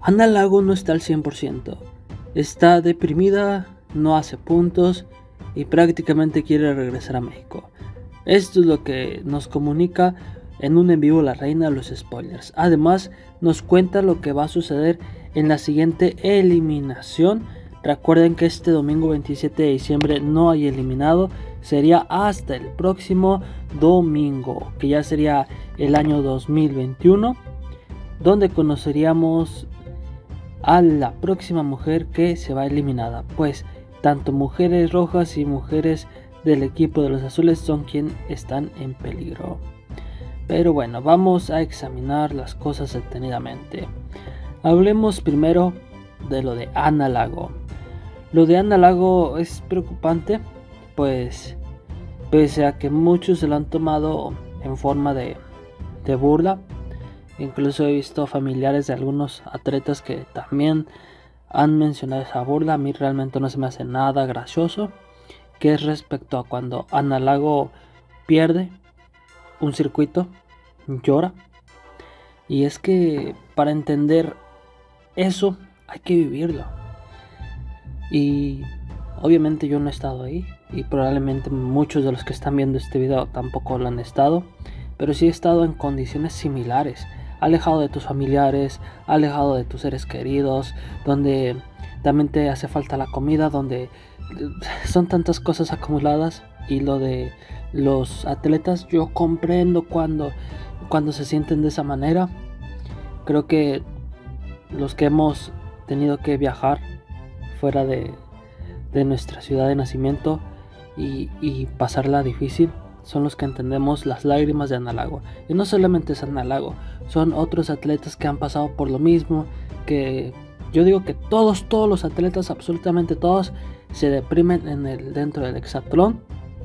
Ana Lago no está al 100%. Está deprimida, no hace puntos y prácticamente quiere regresar a México. Esto es lo que nos comunica en un en vivo la reina de los spoilers. Además, nos cuenta lo que va a suceder en la siguiente eliminación. Recuerden que este domingo 27 de diciembre no hay eliminado. Sería hasta el próximo domingo, que ya sería el año 2021, donde conoceríamos a la próxima mujer que se va eliminada. Pues tanto mujeres rojas y mujeres del equipo de los azules son quienes están en peligro. Pero bueno, vamos a examinar las cosas detenidamente. Hablemos primero de lo de Ana Lago. Lo de Ana Lago es preocupante, pues pese a que muchos se lo han tomado en forma de burla. Incluso he visto familiares de algunos atletas que también han mencionado esa burla. A mí realmente no se me hace nada gracioso, que es respecto a cuando Ana Lago pierde un circuito, llora. Y es que para entender eso hay que vivirlo. Y obviamente yo no he estado ahí, y probablemente muchos de los que están viendo este video tampoco lo han estado, pero sí he estado en condiciones similares, alejado de tus familiares, alejado de tus seres queridos, donde también te hace falta la comida, donde son tantas cosas acumuladas. Y lo de los atletas, yo comprendo cuando se sienten de esa manera. Creo que los que hemos tenido que viajar fuera de nuestra ciudad de nacimiento y pasarla difícil son los que entendemos las lágrimas de Ana Lago. Y no solamente es Ana Lago, son otros atletas que han pasado por lo mismo. Que yo digo que todos los atletas, absolutamente todos, se deprimen dentro del hexatlón,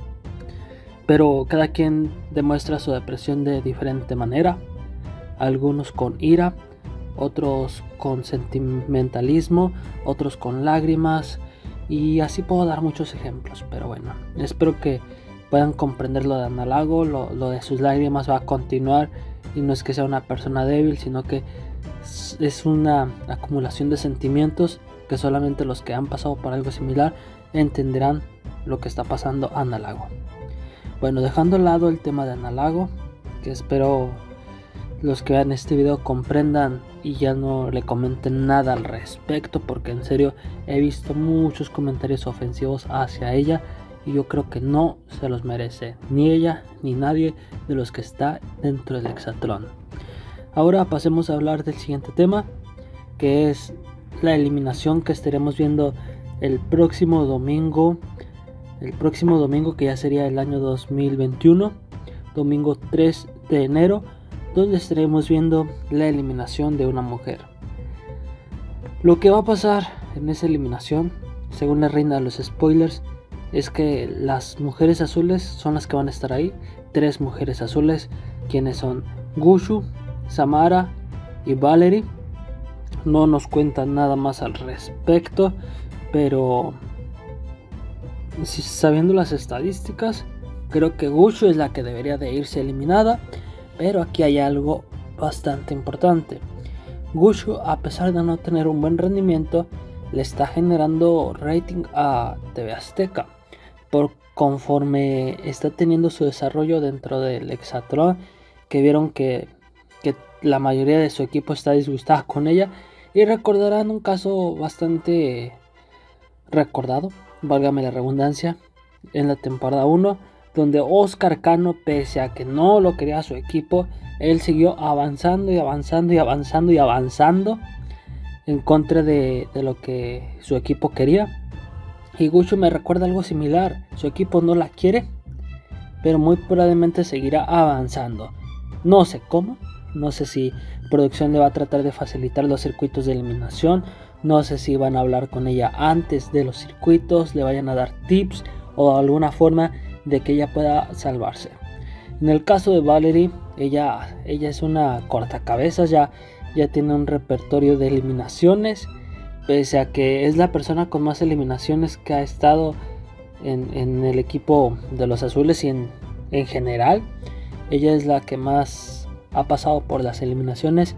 pero cada quien demuestra su depresión de diferente manera. Algunos con ira, otros con sentimentalismo, otros con lágrimas, y así puedo dar muchos ejemplos. Pero bueno, espero que puedan comprender lo de Ana Lago. Lo de sus lágrimas va a continuar, y no es que sea una persona débil, sino que es una acumulación de sentimientos que solamente los que han pasado por algo similar entenderán lo que está pasando a Ana Lago. Bueno, dejando al lado el tema de Ana Lago, que espero los que vean este video comprendan y ya no le comenten nada al respecto, porque en serio he visto muchos comentarios ofensivos hacia ella y yo creo que no se los merece ni ella ni nadie de los que está dentro del hexatlón. Ahora pasemos a hablar del siguiente tema, que es la eliminación que estaremos viendo el próximo domingo, que ya sería el año 2021, domingo 3 de enero, donde estaremos viendo la eliminación de una mujer. Lo que va a pasar en esa eliminación, según la reina de los spoilers, es que las mujeres azules son las que van a estar ahí. 3 mujeres azules, quienes son Gushue, Samara y Valerie. No nos cuentan nada más al respecto, pero sabiendo las estadísticas, creo que Gushue es la que debería de irse eliminada. Pero aquí hay algo bastante importante. Gushue, a pesar de no tener un buen rendimiento, le está generando rating a TV Azteca, por conforme está teniendo su desarrollo dentro del hexatlón, que vieron que la mayoría de su equipo está disgustada con ella. Y recordarán un caso bastante recordado, válgame la redundancia, en la temporada 1, donde Oscar Cano, pese a que no lo quería su equipo, él siguió avanzando y avanzando y avanzando y avanzando en contra de lo que su equipo quería. Y Gushue me recuerda algo similar. Su equipo no la quiere, pero muy probablemente seguirá avanzando. No sé cómo, no sé si producción le va a tratar de facilitar los circuitos de eliminación, no sé si van a hablar con ella antes de los circuitos, le vayan a dar tips o alguna forma de que ella pueda salvarse. En el caso de Valerie, ella es una cortacabezas, ya tiene un repertorio de eliminaciones, pese a que es la persona con más eliminaciones que ha estado en el equipo de los azules y en general. Ella es la que más ha pasado por las eliminaciones,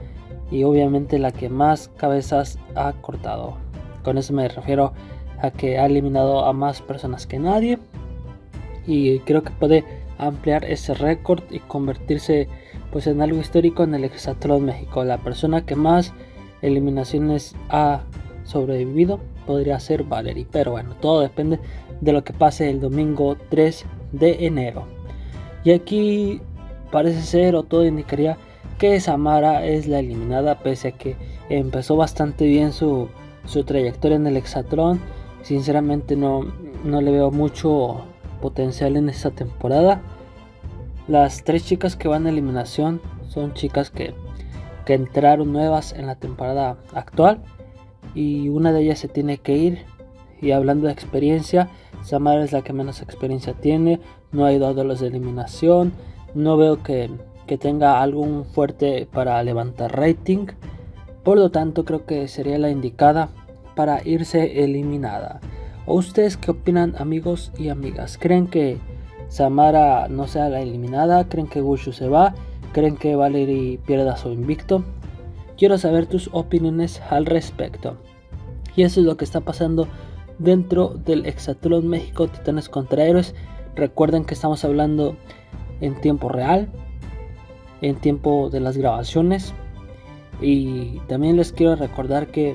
y obviamente la que más cabezas ha cortado. Con eso me refiero a que ha eliminado a más personas que nadie, y creo que puede ampliar ese récord y convertirse pues en algo histórico en el Hexatlón México. La persona que más eliminaciones ha sobrevivido podría ser Valerie, pero bueno, todo depende de lo que pase el domingo 3 de enero. Y aquí parece ser, o todo indicaría, que Samara es la eliminada, pese a que empezó bastante bien su trayectoria en el Hexatlón. Sinceramente no le veo mucho potencial en esta temporada. Las 3 chicas que van a eliminación son chicas que entraron nuevas en la temporada actual, y una de ellas se tiene que ir. Y hablando de experiencia, Samara es la que menos experiencia tiene, no ha ido a duelos de eliminación, no veo que tenga algún fuerte para levantar rating, por lo tanto creo que sería la indicada para irse eliminada. ¿O ustedes qué opinan, amigos y amigas? ¿Creen que Samara no sea la eliminada? ¿Creen que Wushu se va? ¿Creen que Valerie pierda su invicto? Quiero saber tus opiniones al respecto. Y eso es lo que está pasando dentro del Hexatlón México Titanes contra Héroes. Recuerden que estamos hablando en tiempo real, en tiempo de las grabaciones, y también les quiero recordar que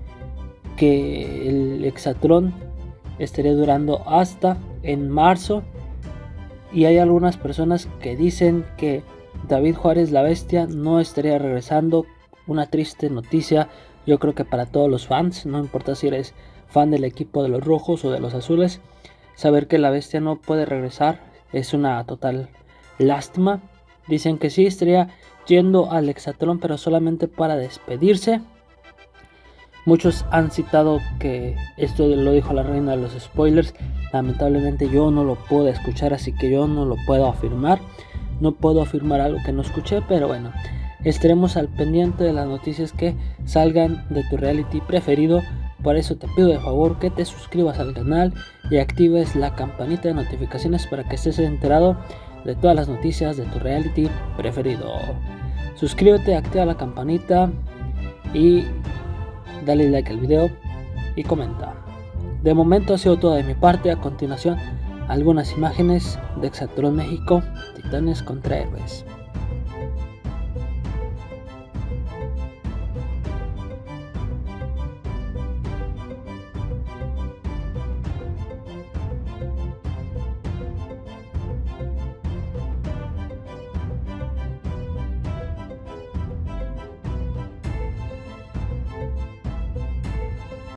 el Hexatlón estaría durando hasta en marzo, y hay algunas personas que dicen que David Juárez la Bestia no estaría regresando. Una triste noticia, yo creo que para todos los fans, no importa si eres fan del equipo de los rojos o de los azules, saber que la Bestia no puede regresar es una total lástima. Dicen que sí estaría yendo al Hexatlón, pero solamente para despedirse. Muchos han citado que esto lo dijo la reina de los spoilers. Lamentablemente yo no lo puedo escuchar, así que yo no lo puedo afirmar. No puedo afirmar algo que no escuché, pero bueno, estaremos al pendiente de las noticias que salgan de tu reality preferido. Por eso te pido de favor que te suscribas al canal y actives la campanita de notificaciones para que estés enterado de todas las noticias de tu reality preferido. Suscríbete, activa la campanita y dale like al video y comenta. De momento ha sido todo de mi parte. A continuación, algunas imágenes de Hexatlón México Titanes contra Héroes.